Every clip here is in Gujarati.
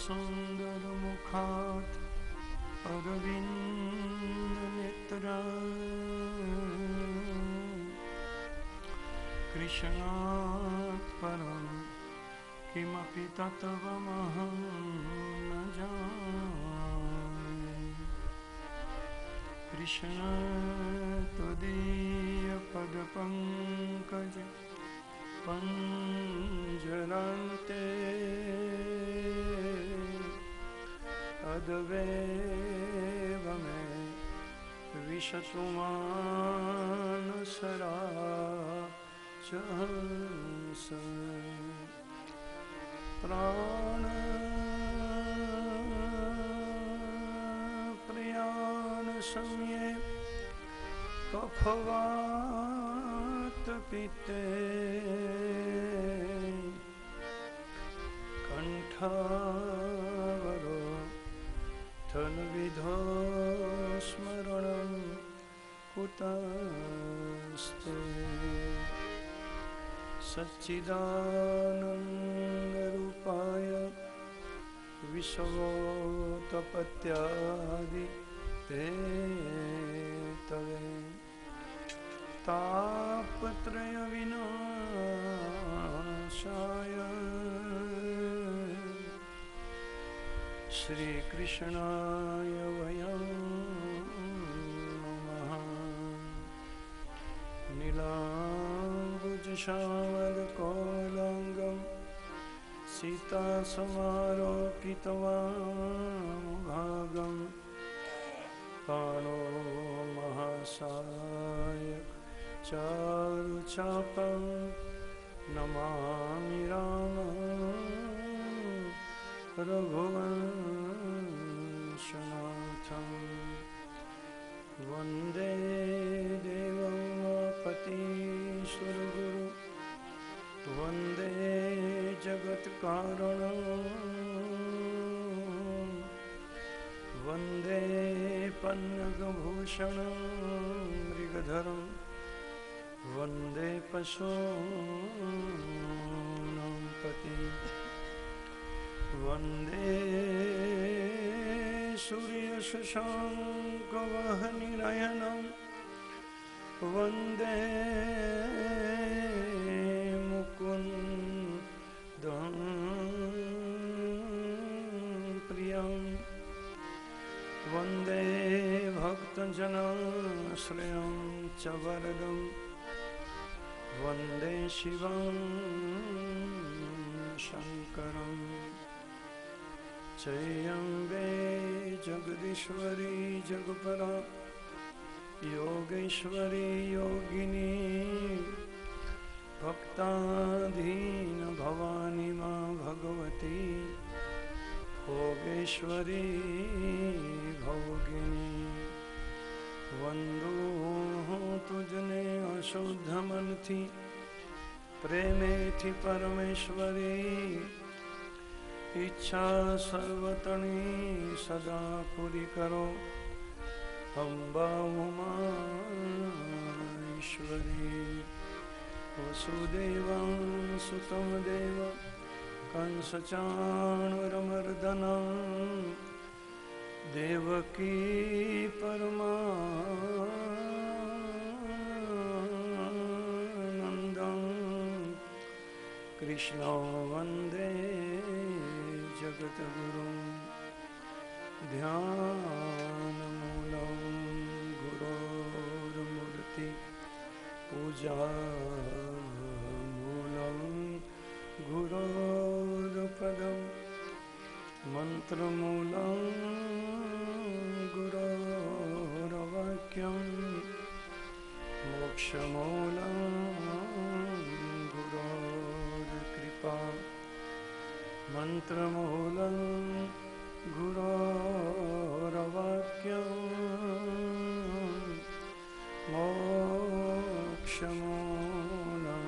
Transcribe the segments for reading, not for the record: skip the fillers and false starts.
सुंदर मुखात अरविंद नेत्रा कृष्णात् परं किमपि तत्त्वमहं न जाने। कृष्ण त्वदीयपदपङ्कज पञ्जरान्ते तदवेव मे विशतु मानसराजहंस। प्राण प्रियान संये कफवात पिते कंठावरो धनविधो स्मरणं कुतस्ते। सच्चिदानन्दरूपाय विश्वोत्पत्त्यादि हेतवे तापत्रय विनाशाय श्री कृष्णाय वयं नमः। नीलाम्बुज श्यामलकोलाङ्गं सीतासमारोपितवामभागं पाणो महासाय चारुचापं नमामि रामं रघुवंशनाथं। वन्दे देवं पतीश्वरगुरु वन्दे जगत्कारणं वन्दे पन्नगभूषणं मृगधरं वन्दे पशूनां पतिं वन्दे सूर्यशशाङ्कवहनिनयनं वन्दे मुकुन्दं प्रियं वन्दे भक्तजनाश्रयं च वरदं वन्दे शिवं शङ्करं। जयम्बे जगदीश्वरी जगपरा योगेश्वरी योगिनी भक्ताधीन भवानी माँ भगवती भोगेश्वरी भोगिनी। वंदो तुझने अशुद्ध मन थी प्रेमे थी परमेश्वरी इच्छा सर्वतनी सदा पूरी करो अम्बा उमा ईश्वरी। वसुदेवं सुतं देव कंसचाणूरमर्दनं देवकी परमानन्दं कृष्णो वन्दे जगद्गुरुं। ध्यानमूलं गुरोर्मूर्ति पूजामूलं गुरोर्पदं मन्त्रमूलं गुरोर्वाक्यं मोक्षमूलं गुरोर्कृपा मन्त्रमूलं गुरोर्वाक्यं मोक्षमूलं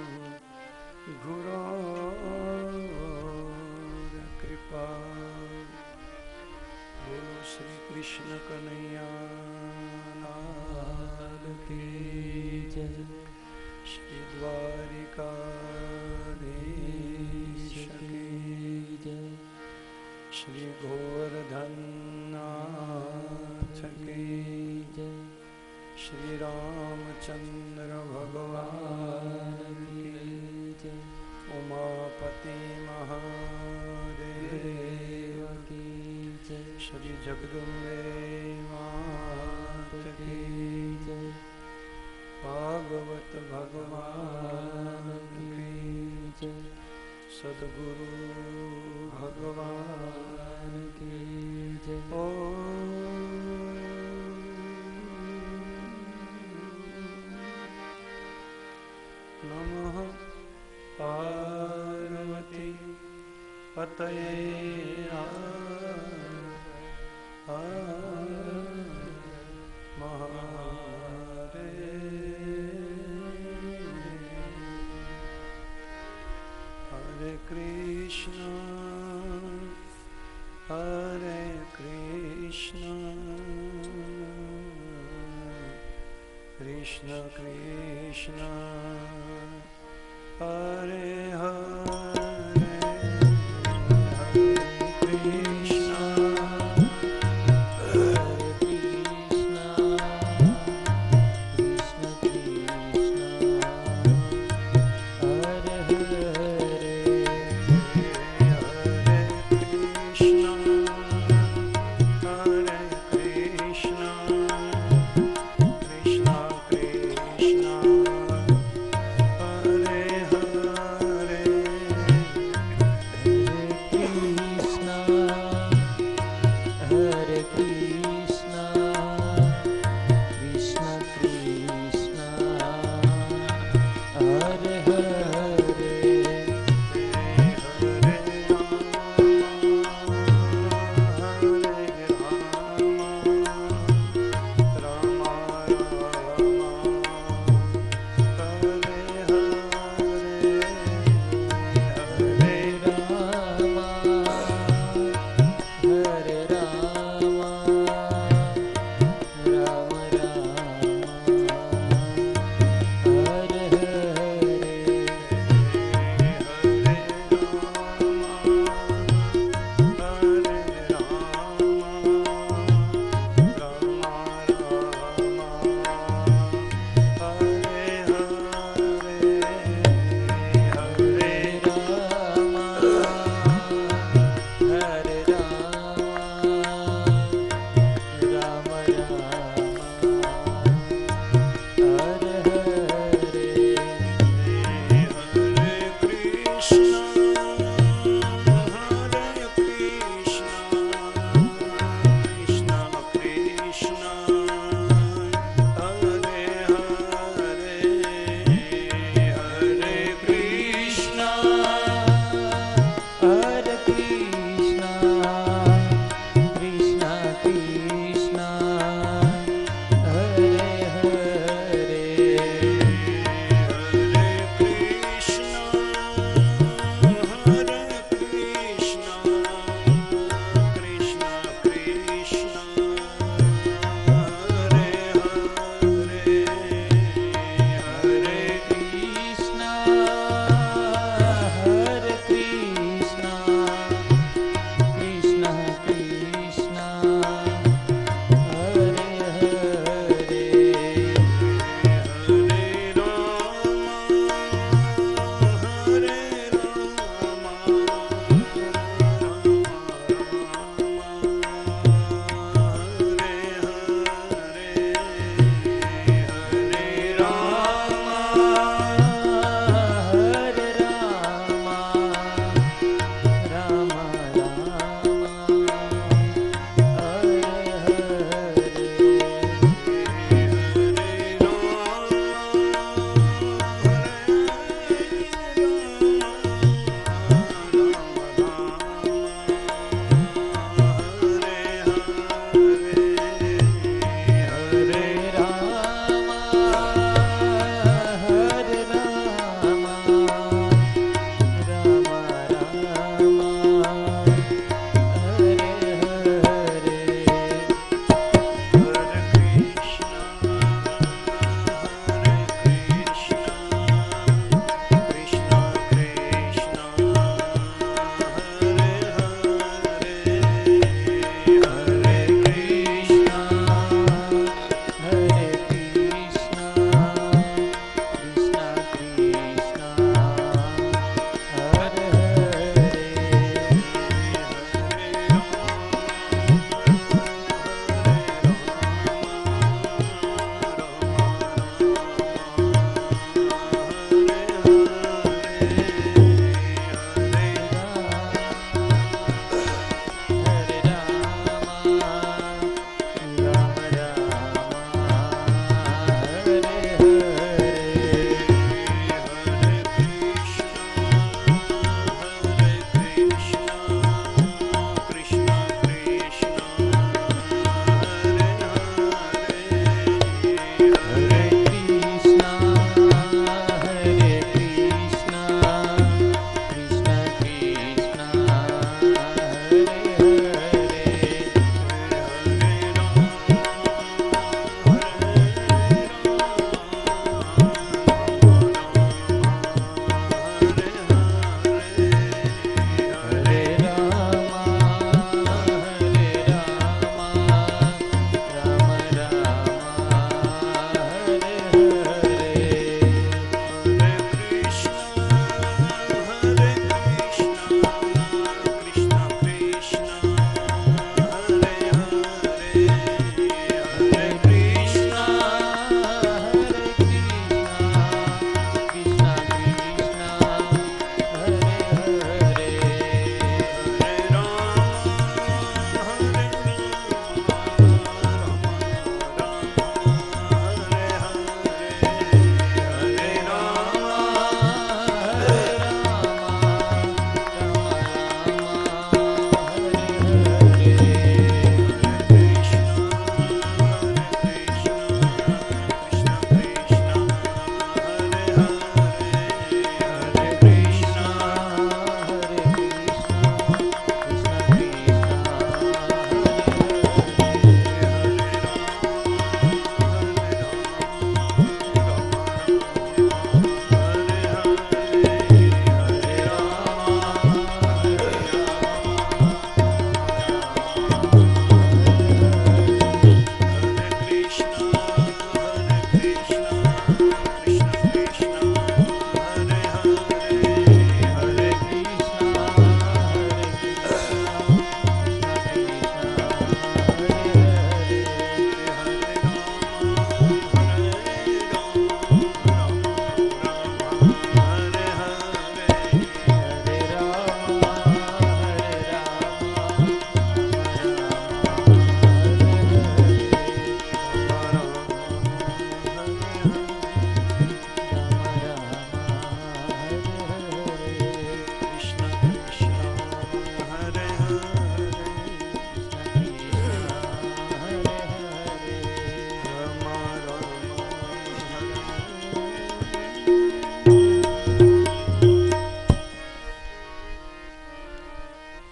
गुरोर्कृपा। बोलो श्री कृष्ण कन्हैया लाल की जय। श्री द्वारिकाधीश की जय। श्री गोवर्धननाथ की जय। श्री रामचंद्र भगवान की जय। उमापति महादेव की जय। श्री जगदम्बे मात की जय। भागवत भगवान की जय। सद्गुरु भगवान की जय। नमः पार्वती पतये हरे कृष्ण हरे कृष्ण कृष्ण कृष्ण हरे हरे हरे कृष्ण हरे कृष्ण कृष्ण कृष्ण हरे हरे हरे कृष्ण हरे कृष्ण कृष्ण कृष्ण हरे हरे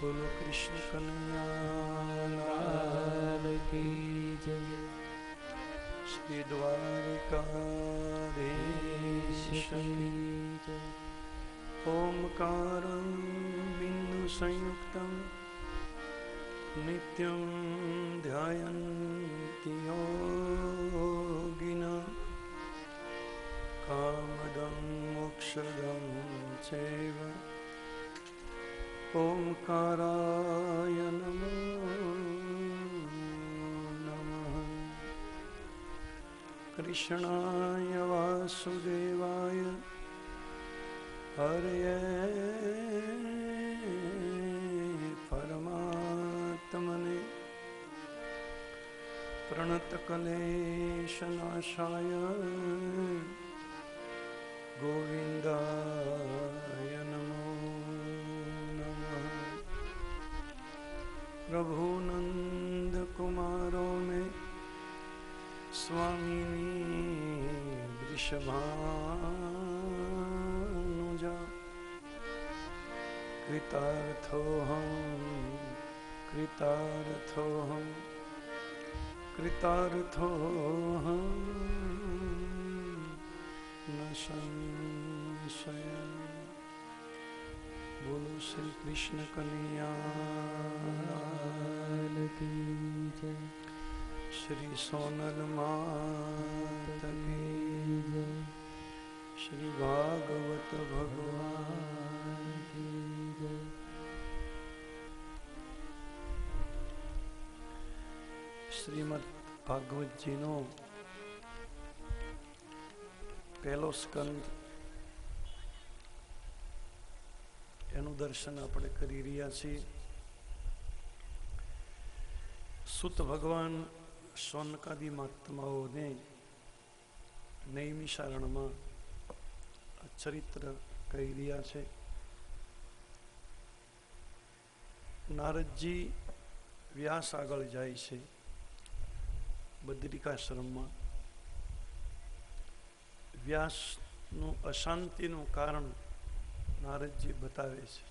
બોલો કૃષ્ણ કનૈયા કી જય. શ્રી દ્વારકાધીશ કી જય. ઓમકારં બિંદુ સંયુક્તં નિત્યં ધ્યાયન્તિ યોગિનઃ કામદં મોક્ષદં ચૈવ ઓમકારાય નમો નમઃ. કૃષ્ણાય વાસુદેવાય હરયે પરમાત્મને પ્રણતકલેશનાશાય ગોવિંદાય નમો નમઃ. પ્રભુનંદ કુમારો મેં સ્વામીની વૃષભાનુજા કૃતાર્થોહમ ન સંશય. બોલો શ્રી કૃષ્ણ કનૈયા કી જય. શ્રી સોનલ માત કી જય. શ્રી ભાગવત ભગવાન કી જય. શ્રીમદ ભાગવતજીનો પહેલો સ્કંદ એનું દર્શન આપણે કરી રહ્યા છીએ. સુત ભગવાન શૌનકાદિ મહાત્માઓને નૈમિષારણમાં ચરિત્ર કહી રહ્યા છે. નારદજી વ્યાસ આગળ જાય છે બદ્રિકાશ્રમમાં. વ્યાસનું અશાંતિનું કારણ નારદજી બતાવે છે.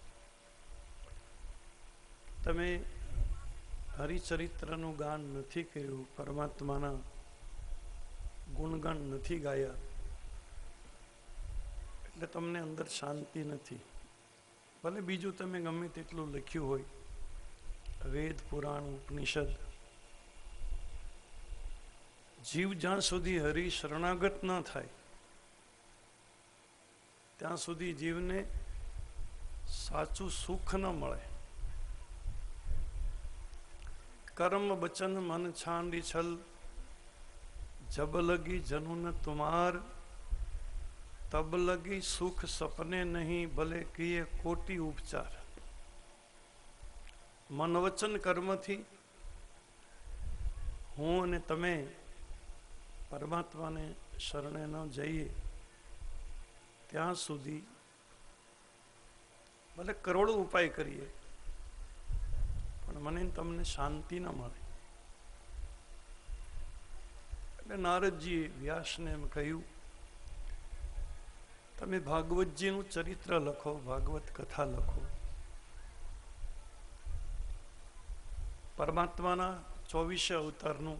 તમે હરિચરિત્રનું ગાન નથી કર્યું, પરમાત્માના ગુણગાન નથી ગાયા, એટલે તમને અંદર શાંતિ નથી. ભલે બીજું તમે ગમે તેટલું લખ્યું હોય, વેદ પુરાણ ઉપનિષદ, જીવ જ્યાં સુધી હરિ શરણાગત ન થાય ત્યાં સુધી જીવને સાચું સુખ ન મળે. કર્મ બચન મન છાંડી છલ જબ લગી જનુન તુમાર તબ લગી સુખ સપને નહીં ભલે કિયે કોટી ઉપચાર. મન વચન કર્મથી હું અને તમે પરમાત્માને શરણે ન જઈએ ત્યાં સુધી ભલે કરોડો ઉપાય કરીએ પણ મને તમને શાંતિ ન મળે. એટલે નારદજીએ વ્યાસને એમ કહ્યું, તમે ભાગવતજીનું ચરિત્ર લખો, ભાગવત કથા લખો, પરમાત્માના 24 અવતારનું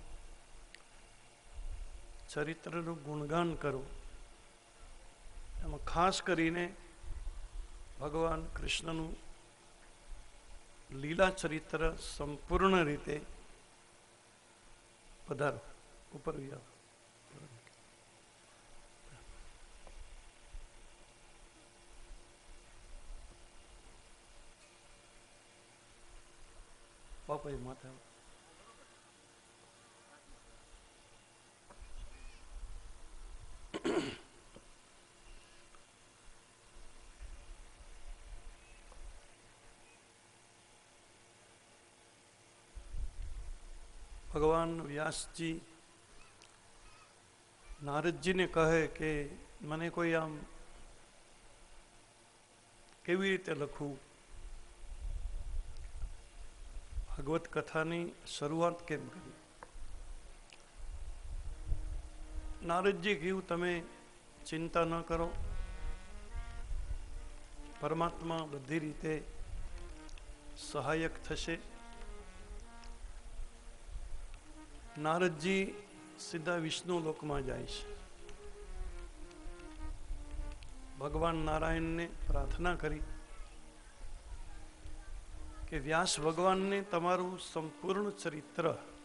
ચરિત્રનું ગુણગાન કરો. એમાં ખાસ કરીને ભગવાન કૃષ્ણનું લીલા ચરિત્ર સંપૂર્ણ રીતે પધારો. ઉપર આવો. પાપા માથા ભગવાન વ્યાસજી નારદજીને કહે કે મને કોઈ આમ કેવી રીતે લખવું, ભાગવત કથાની શરૂઆત કેમ કરી. નારદજી કહ્યું, તમે ચિંતા ન કરો, પરમાત્મા બધી રીતે સહાયક થશે. નારદજી સીધા વિષ્ણુ લોકમાં જાય છે. ભગવાન નારાયણને પ્રાર્થના કરી કે વ્યાસ ભગવાનને તમારું સંપૂર્ણ ચરિત્ર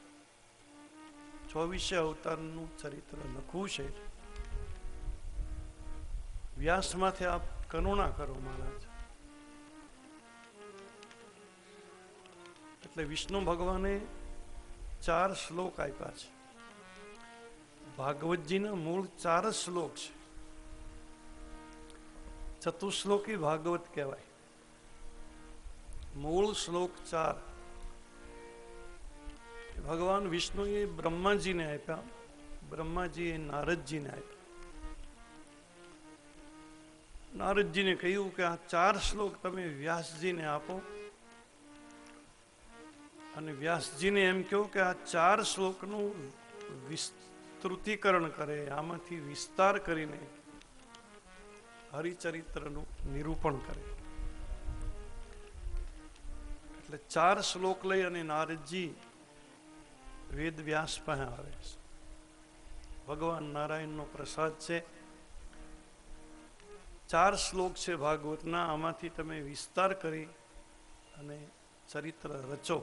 24 અવતારનું ચરિત્ર લખવું છે. વ્યાસમાંથી આપ કરુણા કરો મહારાજ. એટલે વિષ્ણુ ભગવાને 4 શ્લોક આપ્યા છે. ભાગવતજીના મૂળ 4 શ્લોક છે. ચતુશ્લોકી ભાગવત કહેવાય. મૂળ શ્લોક 4 ભગવાન વિષ્ણુએ બ્રહ્માજીને આપ્યા, બ્રહ્માજીએ નારદજીને આપ્યા. નારદજીને કહ્યું કે આ 4 શ્લોક તમે વ્યાસજીને આપો, અને વ્યાસજીને એમ કહો કે આ 4 શ્લોકનું વિસ્તૃતિકરણ કરે, આમાંથી વિસ્તાર કરીને હરિચરિત્રનું નિરૂપણ કરે. એટલે 4 શ્લોક લઈ અને નારદજી વેદ વ્યાસ પાસે આવે છે. ભગવાન નારાયણનો પ્રસાદ છે. 4 શ્લોક છે ભાગવતના, આમાંથી તમે વિસ્તાર કરી અને ચરિત્ર રચો.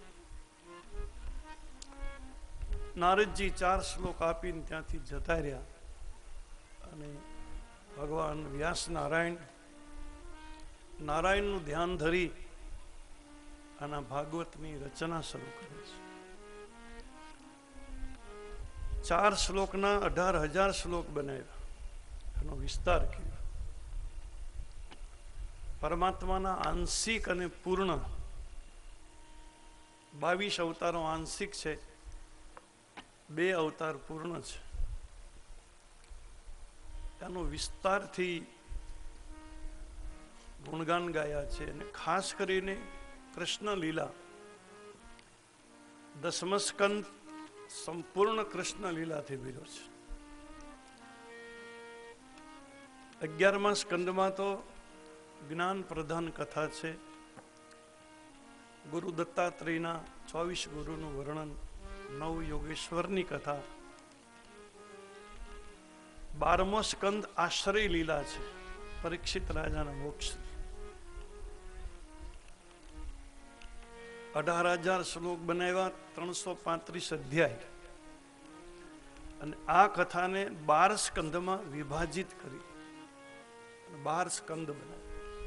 નારદજી 4 શ્લોક આપીને ત્યાંથી જતા રહ્યા અને ભગવાન વ્યાસ નારાયણનું ધ્યાન ધરી આના ભાગવતની રચના શરૂ કરે છે. 4 શ્લોકના 18,000 શ્લોક બનાવ્યા, એનો વિસ્તાર કર્યો. પરમાત્માના આંશિક અને પૂર્ણ 22 અવતારો આંશિક છે, 2 અવતાર પૂર્ણ છે. એનો વિસ્તારથી ગુણગાન ગાયા છે. અને ખાસ કરીને કૃષ્ણ લીલા 10મ સ્કંદ સંપૂર્ણ કૃષ્ણ લીલાથી ભર્યો છે. 11મા સ્કંદમાં તો જ્ઞાન પ્રધાન કથા છે. ગુરુ દત્તાત્રેયના 24 ગુરુનું વર્ણન, 9 યોગેશ્વરની કથા. 12મો સ્કંદ આશ્રય લીલા છે, પરીક્ષિત રાજાના મોક્ષ. 18,000 શ્લોક બનાવ્યા, 335 અધ્યાય. અને આ કથાને 12 સ્કંદમાં વિભાજિત કરી 12 સ્કંદ બનાવ્યા.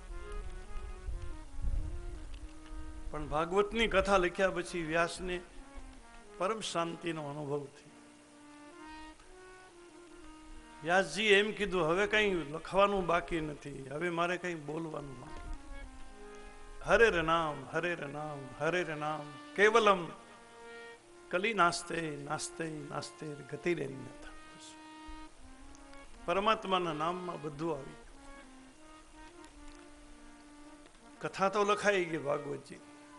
પણ ભાગવતની કથા લખ્યા પછી વ્યાસને પરમ શાંતિનો અનુભવ થયો. વ્યાસજી એમ કીધું, હવે કઈ લખવાનું બાકી નથી, હવે મારે કઈ બોલવાનું બાકી. હરે નામ હરે નામ હરે નામ કેવલમ કલી નાસ્તે નાસ્તે નાસ્તે ગતિરેરી નથી. પરમાત્માના નામમાં બધું આવી. કથા તો લખાઈ ગઈ ભાગવતજી.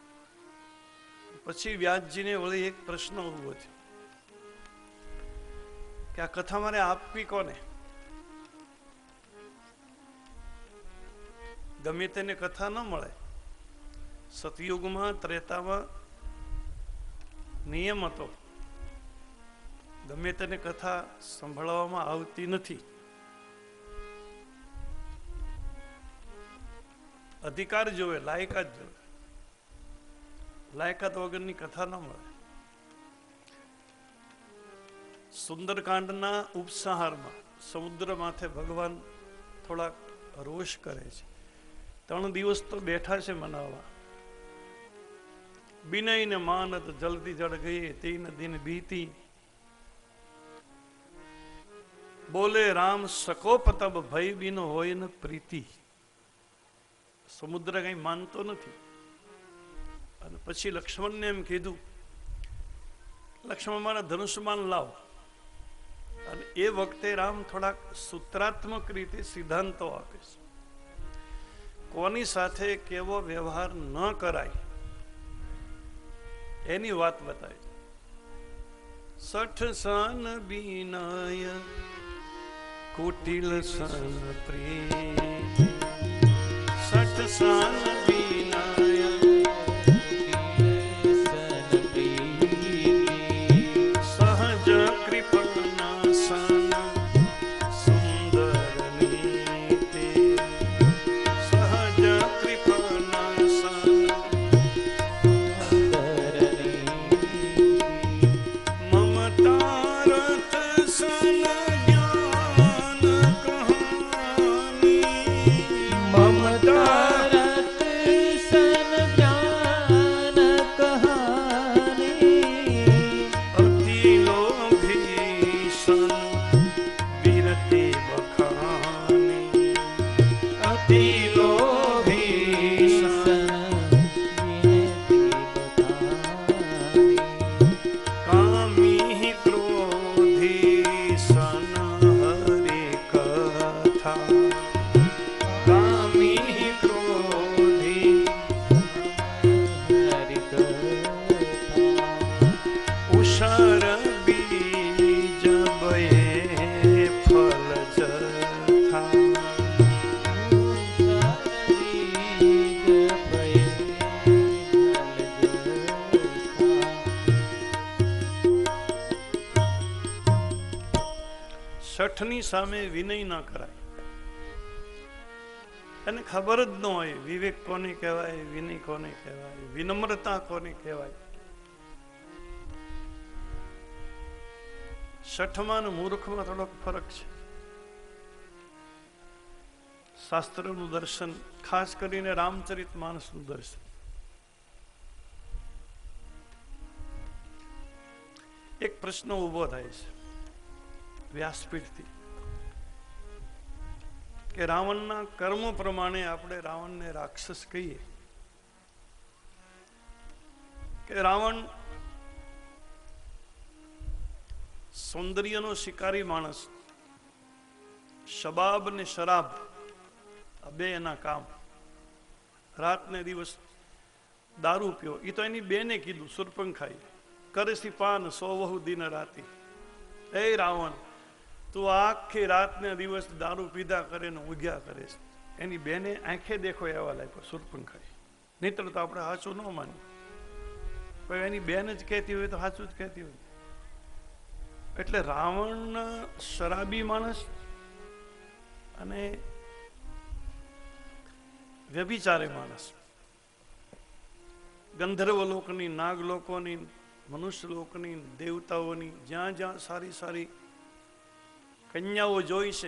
પછી વ્યાસજીને વળી એક પ્રશ્ન ઉભો થયો કે આ કથા મારે આપવી કોને? ગમે તેને કથા ન મળે. સતયુગમાં, ત્રેતામાં નિયમ હતો, ગમે તેને કથા સંભળાવવામાં આવતી નથી. અધિકાર જોવે, લાયકાત જોવે. લાયકાત વગરની કથા ન મળે. સુંદરકાંડના ઉપસંહારમાં સમુદ્ર માથે ભગવાન થોડાક રોષ કરે છે. 3 દિવસ તો બેઠા છે મનાવવા. बिनय ने मानत जल्दी जड़ गए 3 दिन बीती, बोले राम सकोप तब भय बिन होय न प्रीति. સમુદ્ર કઈ માનતો નથી. અને પછી લક્ષ્મણને એમ કીધું, લક્ષ્મણ મારા ધનુષ્યમાન લાવ. અને એ વખતે રામ થોડાક સૂત્રાત્મક રીતે સિદ્ધાંતો આપે છે. કોની સાથે કેવો વ્યવહાર ન કરાય એની વાત બતાવી. 60 સાન બીનાય કુટિલ સન પ્રેમ, 60 સાન બીનાય શઠની સામે વિનય ન કરાય. એને ખબર જ ન હોય વિવેક કોને કહેવાય, વિનય કોને કહેવાય, વિનમ્રતા કોને કહેવાય. શઠમાં અને મૂર્ખમાં થોડોક ફરક છે. શાસ્ત્રનું દર્શન, ખાસ કરીને રામચરિત માનસનું દર્શન. એક પ્રશ્ન ઉભો થાય છે વ્યાસપીઠથી કે રાવણના કર્મ પ્રમાણે આપણે રાવણને રાક્ષસ કહીએ કે રાવણ સૌંદર્યનો શિકારી માણસ, શબાબ ને શરાબ આ બે એના કામ. રાત ને દિવસ દારૂ પીઓ. એ તો એની બેને કીધું, સુરપંખાઈ કરેસી પાન સો વહુ દિન રાતી. એ રાવણ, તું આખી રાત ને દિવસ દારૂ પીધા કરે ને ઉગ્યા કરે છે. એની બેને આંખે દેખો એવા લાગ્યો સુરપંખાઈ. નહીતર તો આપણે સાચું ન માન્યું, પણ એની બેન જ કહેતી હોય તો સાચું જ કહેતી હોય. એટલે રાવણ શરાબી માણસ અને વ્યભિચારી માણસ. ગંધર્વ લોકની, નાગ લોકોની, મનુષ્ય લોકની, દેવતાઓની જ્યાં જ્યાં સારી સારી કન્યાઓ જોઈ છે,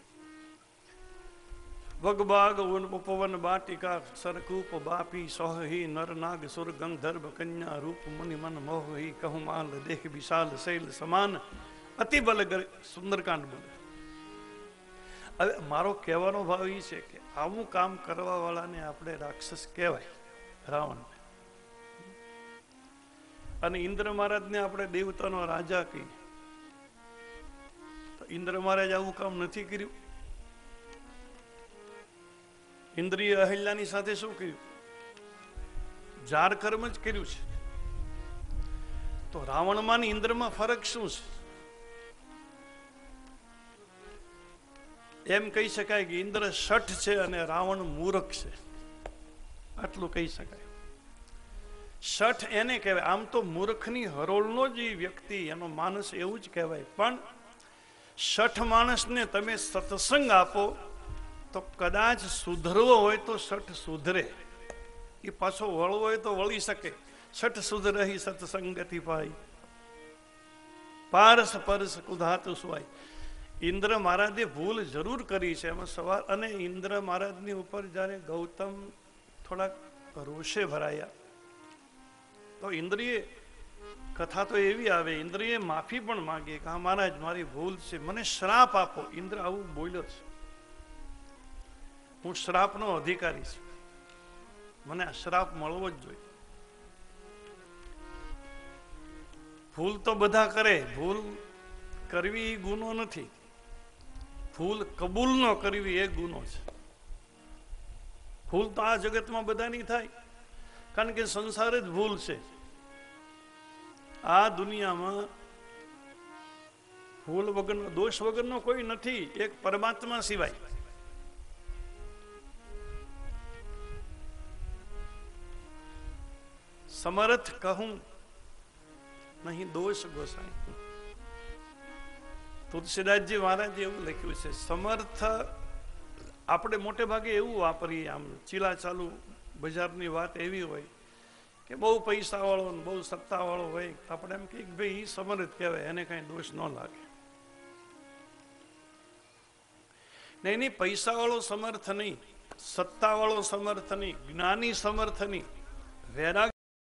વગબાગ ઉપવન બાટિકા સરકૂપ બાપી સોહી નર નાગ સુર ગંધર્વ કન્યા રૂપ મુનિ મન મોહી કહું માલ દેખ વિશાલ શૈલ સમાન અતિ બલ સુંદરકાંડ બોલે. હવે મારો કહેવાનો ભાવ એ છે કે આવું કામ કરવા વાળાને આપણે રાક્ષસ કહેવાય, રાવણ. અને ઇન્દ્ર મહારાજને આપણે દેવતાનો રાજા કહીએ. તો ઇન્દ્ર મહારાજ આવું કામ નથી કર્યું. ઇન્દ્રિય અહિલ્યાની સાથે શું કર્યું? જાર કર્મ જ કર્યું છે. તો રાવણમાં ને ઇન્દ્રમાં ફરક શું છે? એમ કહી શકાય કે ઇન્દ્ર શઠ છે અને રાવણ મૂર્ખ છે, આટલું કહી શકાય. શઠ એને કહેવાય. આમ તો મૂર્ખની હરોળનો જ વ્યક્તિ, એનો માણસ એવું જ કહેવાય. પણ શઠ માણસને તમે સત્સંગ આપો તો કદાચ સુધરવો હોય તો શઠ સુધરે. એ પાછો વળવો હોય તો વળી શકે. શઠ સુધરહી સત્સંગતિ પાઈ, પારસ પરસ કુધાતુ સુવાય. ઇન્દ્ર મહારાજે ભૂલ જરૂર કરી છે, એમાં સવાલ. અને ઇન્દ્ર મહારાજની ઉપર જ્યારે ગૌતમ થોડાક રોષે ભરાયા તો ઇન્દ્રિય કથા તો એવી આવે, ઇન્દ્રિય માફી પણ માંગે કે હા મહારાજ મારી ભૂલ છે, મને શ્રાપ આપો. ઇન્દ્ર આવું બોલ્યો છે, હું શ્રાપનો અધિકારી છું, મને આ શ્રાપ મળવો જ જોઈએ. ભૂલ તો બધા કરે, ભૂલ કરવી એ ગુનો નથી, ભૂલ કબૂલ ન કરવી એ ગુનો છે. ભૂલ તો આ જગતમાં બધાની થાય, કારણ કે સંસાર જ ભૂલ છે. આ દુનિયામાં ભૂલ વગરનો, દોષ વગરનો કોઈ નથી, એક પરમાત્મા સિવાય. સમર્થ કહું નહીં દોષ ગોસાઈ. તુલસીદાસજી મહારાજે એવું લખ્યું છે. સમર્થ આપણે મોટે ભાગે એવું વાપરીએ, આમ ચીલા ચાલુ બજારની વાત એવી હોય કે બહુ પૈસા વાળો, બહુ સત્તા વાળો હોય, આપણે એમ કહીએ કે ભાઈ એ સમર્થ કહેવાય, એને કઈ દોષ ન લાગે. નહીં, પૈસા વાળો સમર્થ નહીં, સત્તા વાળો સમર્થ નહીં, જ્ઞાની સમર્થ નહીં, વૈરાગ